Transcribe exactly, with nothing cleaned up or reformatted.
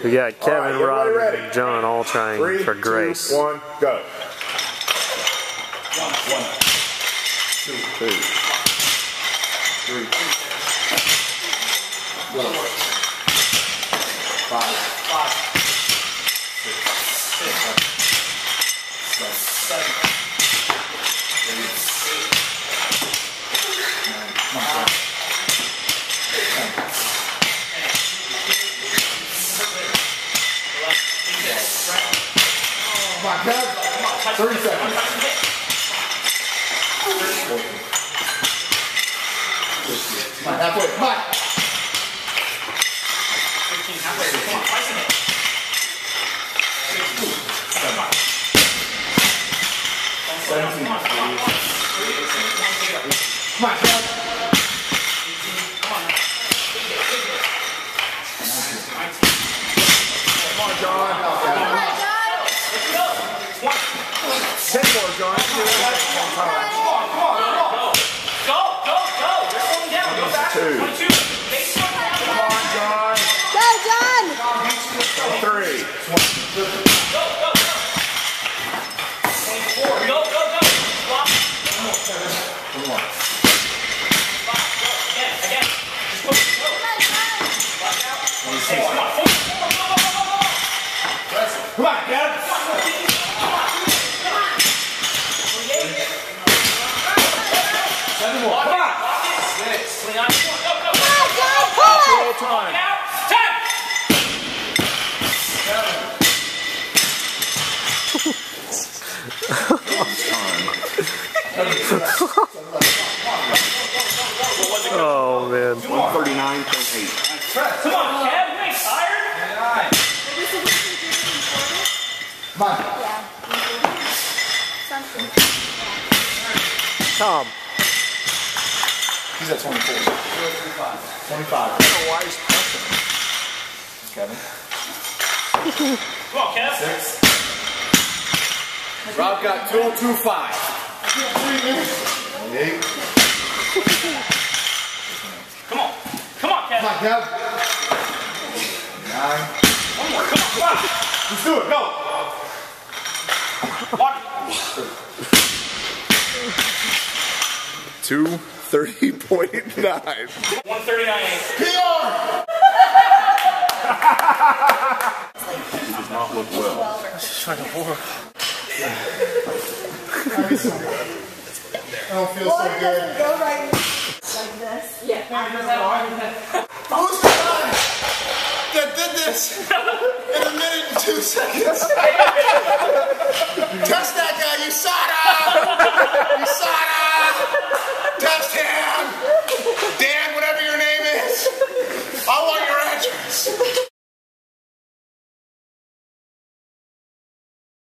We got Kevin, right, Rob, ready? and John all trying Three, for Grace. Two, one, go. One, one, two, Two, three, four, five, five, six, six, seven, seven, eight, nine, nine, come on, Kev. thirty seconds. Come on, halfway. Come on. fifteen, halfway. Come on, twice a hit. sixteen. Come on. seventeen. Come on, come on. Come on, Kev. eighteen. Come on. Come on, John. ten more, John. Come on, come on, come on. Go, go, go. You're slowing down. Go faster. twenty-two. Come on, John. Go, John. three. Go, go, go. twenty-four. Go, go, go. Stop. One more. One more. Five. Go. Again, again. Just push. Go. Back out. twenty-six. Come on. Four. Go, go, go, go, go. Come on, Kev. Seven more. Come on. Six. Clean up. Go, go, go. Full time. Out. Ten. Oh man. one thirty-nine point eight. Come on, Kev. You ain't tired. Come on. Tom. He's at twenty-four. twenty-five. I don't know why he's pressing. Kevin. Come on, Kev. Six. Rob got two oh two five. twenty-eight. Come on. Come on, Kev. Come on, Kev. Nine. One more. Come on, come on. Let's do it. Go. One. two thirty point nine. one thirty-nine. P R! He does not look well. This is fucking horrible. I don't feel Water so doesn't good. go right like this. Yeah. Who's the guy that did this in a minute and two seconds? Test that guy, you saw it!